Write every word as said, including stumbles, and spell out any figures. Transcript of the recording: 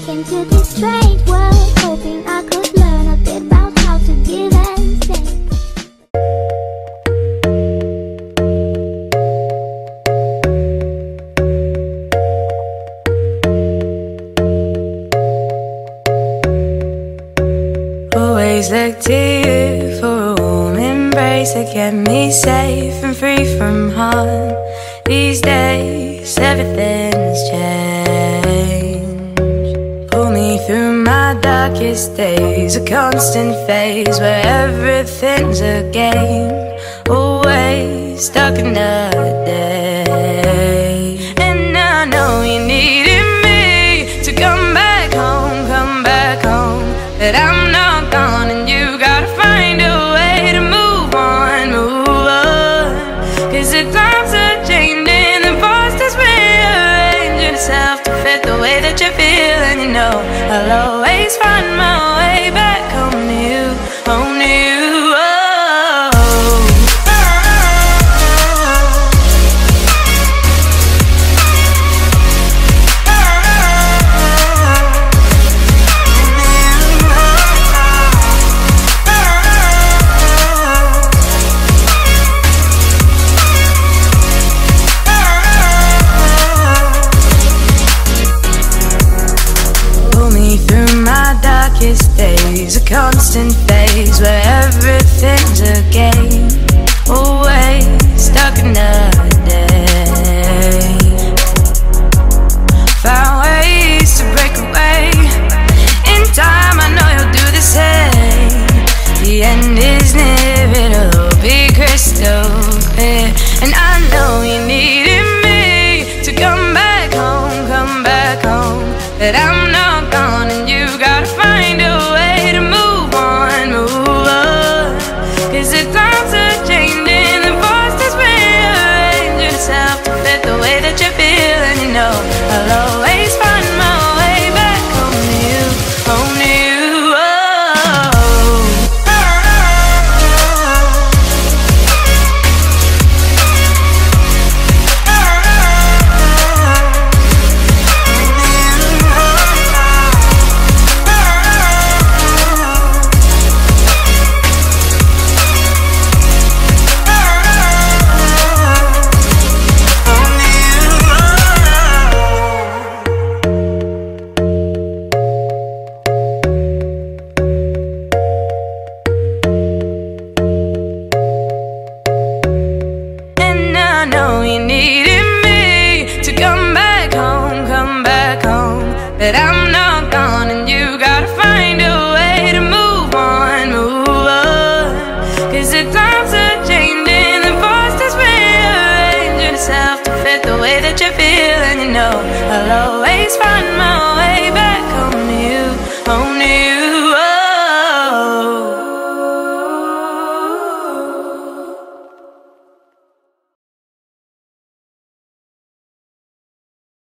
into this strange world, hoping I could learn a bit about how to give and take. Always look to you for a warm embrace that kept me safe and free from harm. These days everything's changed. Pull me through my darkest days, a constant phase where everything's a game. Always stuck in the day. And I know you needed me to come back home, come back home. But I'm not gone and you gotta find a way to move on, move on. Cause the times are changing, the past is rearranging itself to fit the way that you feel. And you know I'll always find my way back home to you, home to you. Days, a constant phase where everything's a game. Always stuck in the day. Found ways to break away. In time I know you'll do the same. The end is near, it'll be crystal clear. And I know you needed me to come back home, come back home. But I'm not gone and you gotta find a way to move on, move on. Cause the times are changing, the past is rearranging itself to fit the way that you feel. And you know I'll always find my way back home to you, home to you. I know you needed me to come back home, come back home. But I'm not gone and you gotta find a way to move on, move on. Cause the times are changing, the past is rearranging itself to fit the way that you feel. And you know I'll always find my way